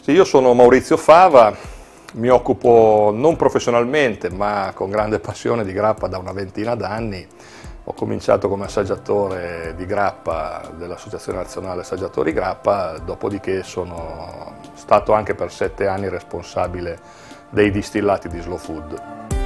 Sì, io sono Maurizio Fava, mi occupo non professionalmente ma con grande passione di grappa da una ventina d'anni. Ho cominciato come assaggiatore di grappa dell'Associazione Nazionale Assaggiatori Grappa, dopodiché sono stato anche per 7 anni responsabile dei distillati di Slow Food.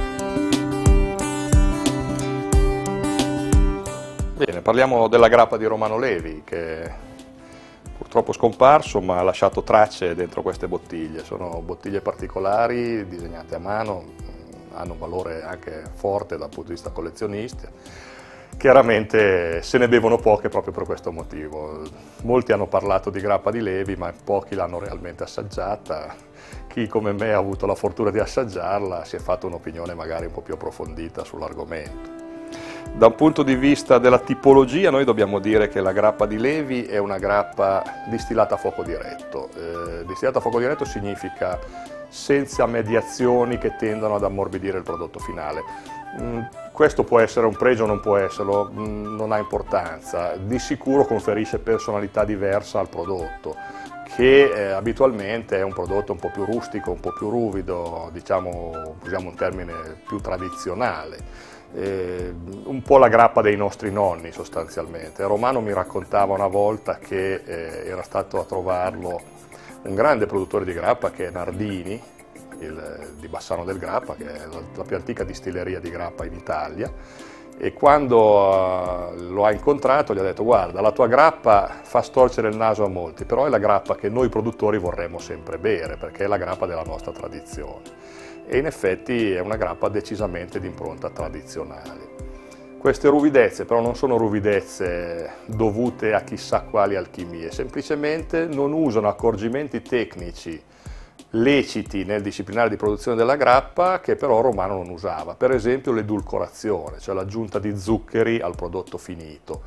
Bene, parliamo della grappa di Romano Levi, che purtroppo è scomparso, ma ha lasciato tracce dentro queste bottiglie. Sono bottiglie particolari, disegnate a mano, hanno un valore anche forte dal punto di vista collezionista. Chiaramente se ne bevono poche proprio per questo motivo. Molti hanno parlato di grappa di Levi, ma pochi l'hanno realmente assaggiata. Chi come me ha avuto la fortuna di assaggiarla si è fatto un'opinione magari un po' più approfondita sull'argomento. Da un punto di vista della tipologia, noi dobbiamo dire che la grappa di Levi è una grappa distillata a fuoco diretto. Distillata a fuoco diretto significa senza mediazioni che tendono ad ammorbidire il prodotto finale. Questo può essere un pregio o non può esserlo, non ha importanza. Di sicuro conferisce personalità diversa al prodotto, che abitualmente è un prodotto un po' più rustico, un po' più ruvido, diciamo, usiamo un termine più tradizionale. Un po' la grappa dei nostri nonni sostanzialmente. Romano mi raccontava una volta che era stato a trovarlo un grande produttore di grappa che è Nardini, di Bassano del Grappa, che è la più antica distilleria di grappa in Italia, e quando lo ha incontrato gli ha detto: guarda, la tua grappa fa storcere il naso a molti, però è la grappa che noi produttori vorremmo sempre bere, perché è la grappa della nostra tradizione. E in effetti è una grappa decisamente di impronta tradizionale. Queste ruvidezze però non sono ruvidezze dovute a chissà quali alchimie, semplicemente non usano accorgimenti tecnici leciti nel disciplinare di produzione della grappa che però Romano non usava, per esempio l'edulcorazione, cioè l'aggiunta di zuccheri al prodotto finito.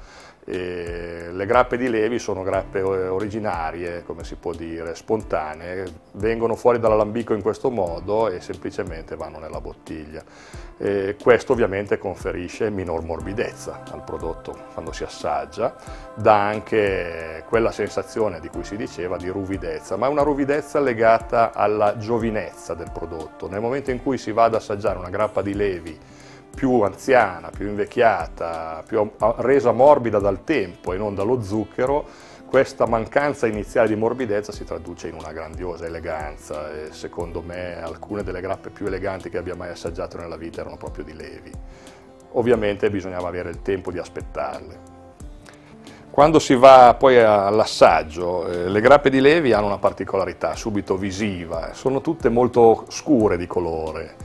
Le grappe di Levi sono grappe originarie, come si può dire, spontanee, vengono fuori dall'alambico in questo modo e semplicemente vanno nella bottiglia. Questo ovviamente conferisce minor morbidezza al prodotto quando si assaggia, dà anche quella sensazione di cui si diceva di ruvidezza, ma è una ruvidezza legata alla giovinezza del prodotto. Nel momento in cui si va ad assaggiare una grappa di Levi più anziana, più invecchiata, più resa morbida dal tempo e non dallo zucchero, questa mancanza iniziale di morbidezza si traduce in una grandiosa eleganza e secondo me alcune delle grappe più eleganti che abbia mai assaggiato nella vita erano proprio di Levi. Ovviamente bisognava avere il tempo di aspettarle. Quando si va poi all'assaggio, le grappe di Levi hanno una particolarità subito visiva, sono tutte molto scure di colore.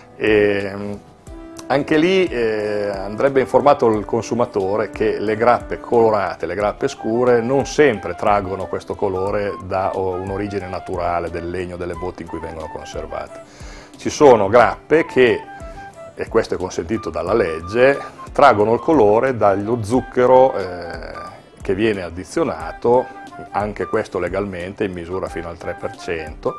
Anche lì andrebbe informato il consumatore che le grappe colorate, le grappe scure, non sempre traggono questo colore da un'origine naturale del legno delle botti in cui vengono conservate. Ci sono grappe che, e questo è consentito dalla legge, traggono il colore dallo zucchero che viene addizionato, anche questo legalmente in misura fino al 3%,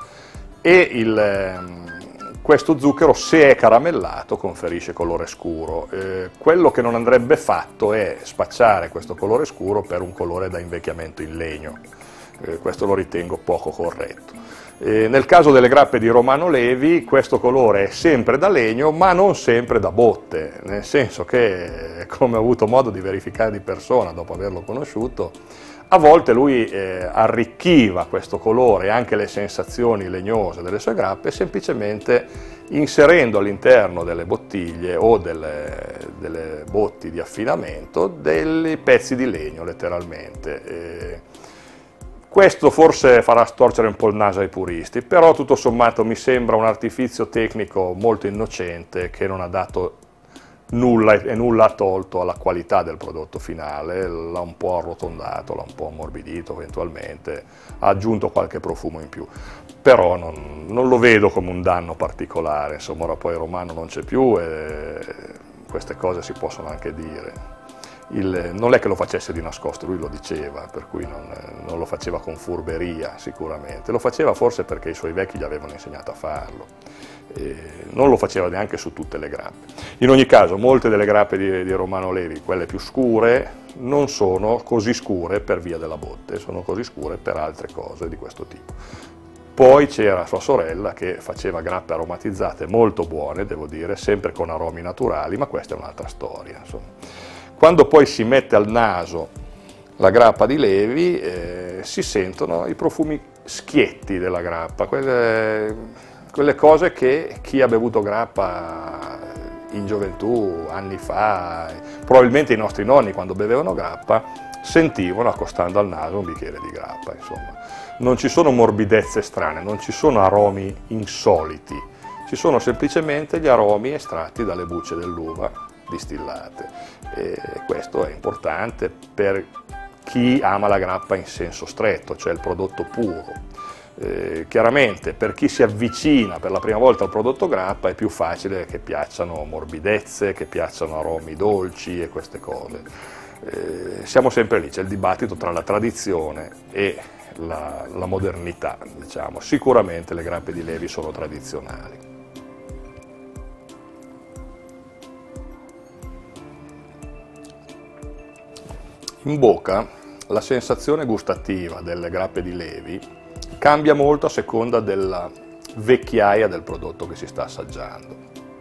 e questo zucchero, se è caramellato, conferisce colore scuro. Quello che non andrebbe fatto è spacciare questo colore scuro per un colore da invecchiamento in legno. Questo lo ritengo poco corretto. Nel caso delle grappe di Romano Levi, questo colore è sempre da legno, ma non sempre da botte, nel senso che, come ho avuto modo di verificare di persona dopo averlo conosciuto, a volte lui arricchiva questo colore e anche le sensazioni legnose delle sue grappe semplicemente inserendo all'interno delle bottiglie o delle botti di affinamento dei pezzi di legno letteralmente. Questo forse farà storcere un po' il naso ai puristi, però tutto sommato mi sembra un artifizio tecnico molto innocente che non ha dato nulla e nulla ha tolto alla qualità del prodotto finale, l'ha un po' arrotondato, l'ha un po' ammorbidito eventualmente, ha aggiunto qualche profumo in più, però non lo vedo come un danno particolare, insomma ora poi Romano non c'è più e queste cose si possono anche dire. Non è che lo facesse di nascosto, lui lo diceva, per cui non lo faceva con furberia sicuramente, lo faceva forse perché i suoi vecchi gli avevano insegnato a farlo, non lo faceva neanche su tutte le grappe. In ogni caso molte delle grappe di Romano Levi, quelle più scure, non sono così scure per via della botte, sono così scure per altre cose di questo tipo. Poi c'era sua sorella che faceva grappe aromatizzate molto buone, devo dire, sempre con aromi naturali, ma questa è un'altra storia, insomma. Quando poi si mette al naso la grappa di Levi, si sentono i profumi schietti della grappa, quelle cose che chi ha bevuto grappa in gioventù, anni fa, probabilmente i nostri nonni quando bevevano grappa, sentivano accostando al naso un bicchiere di grappa, insomma. Non ci sono morbidezze strane, non ci sono aromi insoliti, ci sono semplicemente gli aromi estratti dalle bucce dell'uva distillate, e questo è importante per chi ama la grappa in senso stretto, cioè il prodotto puro. Chiaramente per chi si avvicina per la prima volta al prodotto grappa è più facile che piacciono morbidezze, che piacciono aromi dolci e queste cose. Siamo sempre lì, c'è il dibattito tra la tradizione e la modernità, diciamo. Sicuramente le grappe di Levi sono tradizionali. In bocca la sensazione gustativa delle grappe di Levi cambia molto a seconda della vecchiaia del prodotto che si sta assaggiando.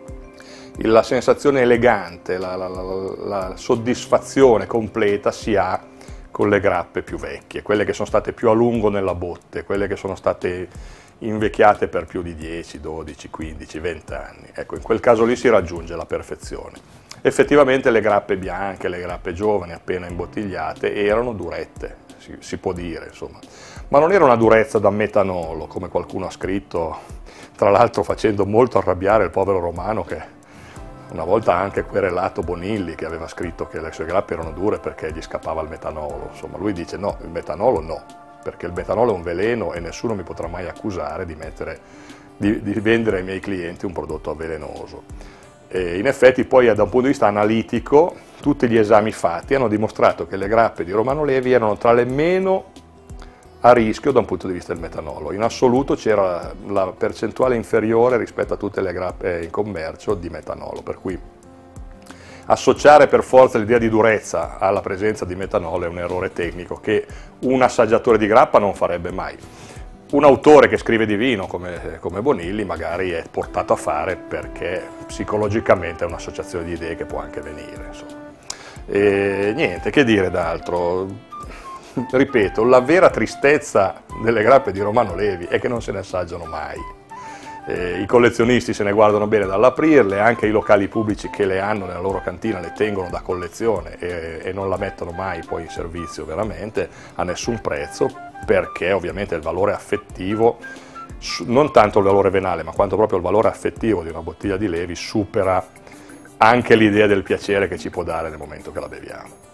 La sensazione elegante, la soddisfazione completa si ha con le grappe più vecchie, quelle che sono state più a lungo nella botte, quelle che sono state invecchiate per più di 10, 12, 15, 20 anni. Ecco, in quel caso lì si raggiunge la perfezione. Effettivamente le grappe bianche, le grappe giovani appena imbottigliate erano durette, si può dire, insomma. Ma non era una durezza da metanolo, come qualcuno ha scritto, tra l'altro facendo molto arrabbiare il povero Romano che una volta ha anche querelato Bonilli, che aveva scritto che le sue grappe erano dure perché gli scappava il metanolo. Insomma, lui dice no, il metanolo no, perché il metanolo è un veleno e nessuno mi potrà mai accusare di vendere ai miei clienti un prodotto avvelenoso. E in effetti poi da un punto di vista analitico tutti gli esami fatti hanno dimostrato che le grappe di Romano Levi erano tra le meno a rischio da un punto di vista del metanolo. In assoluto c'era la percentuale inferiore rispetto a tutte le grappe in commercio di metanolo, per cui associare per forza l'idea di durezza alla presenza di metanolo è un errore tecnico che un assaggiatore di grappa non farebbe mai. Un autore che scrive di vino come Bonilli magari è portato a fare perché psicologicamente è un'associazione di idee che può anche venire, insomma. E niente, che dire d'altro? Ripeto, la vera tristezza delle grappe di Romano Levi è che non se ne assaggiano mai. I collezionisti se ne guardano bene dall'aprirle, anche i locali pubblici che le hanno nella loro cantina le tengono da collezione e non la mettono mai poi in servizio veramente a nessun prezzo, perché ovviamente il valore affettivo, non tanto il valore venale, ma quanto proprio il valore affettivo di una bottiglia di Levi supera anche l'idea del piacere che ci può dare nel momento che la beviamo.